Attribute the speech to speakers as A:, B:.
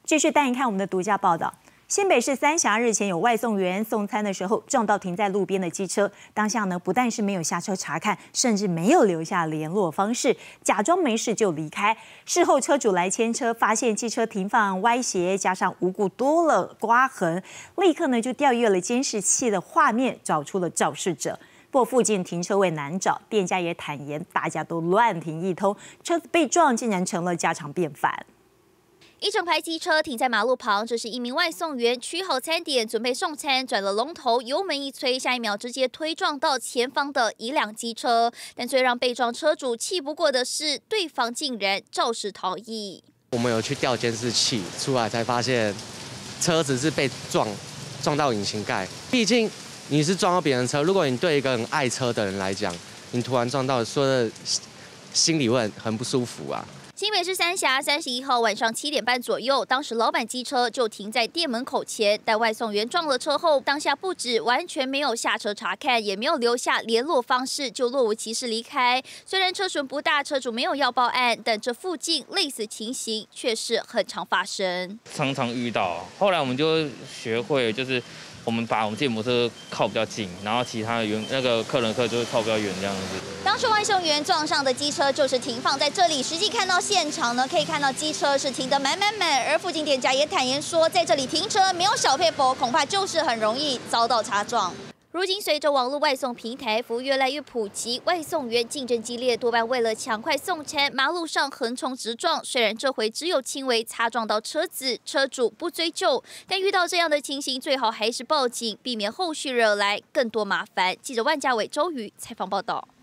A: 继续带您看我们的独家报道。新北市三峡日前有外送员送餐的时候撞到停在路边的机车，当下呢不但是没有下车查看，甚至没有留下联络方式，假装没事就离开。事后车主来牵车，发现机车停放歪斜，加上无故多了刮痕，立刻呢就调阅了监视器的画面，找出了肇事者。不过附近停车位难找，店家也坦言大家都乱停一通，车子被撞竟然成了家常便饭。
B: 一整排机车停在马路旁，这是一名外送员取好餐点准备送餐，转了龙头，油门一催，下一秒直接推撞到前方的一辆机车。但最让被撞车主气不过的是，对方竟然肇事逃逸。
C: 我们有去调监视器，出来才发现车子是被撞到引擎盖。毕竟你是撞到别人车，如果你对一个很爱车的人来讲，你突然撞到，说的心里会很不舒服啊。
B: 新北市三峡31号晚上7点半左右，当时老板机车就停在店门口前，但外送员撞了车后，当下不止完全没有下车查看，也没有留下联络方式，就若无其事离开。虽然车损不大，车主没有要报案，但这附近类似情形却是很常发生，
D: 常常遇到。后来我们就学会，就是我们把我们自己摩托车靠比较近，然后其他的客人就会靠比较远这样子。
B: 当时外送员撞上的机车就是停放在这里，实际看到现场呢，可以看到机车是停得满，而附近店家也坦言说，在这里停车没有小撇步，恐怕就是很容易遭到擦撞。如今，随着网络外送平台服务越来越普及，外送员竞争激烈，多半为了抢快送餐，马路上横冲直撞。虽然这回只有轻微擦撞到车子，车主不追究，但遇到这样的情形，最好还是报警，避免后续惹来更多麻烦。记者万家伟、周瑜采访报道。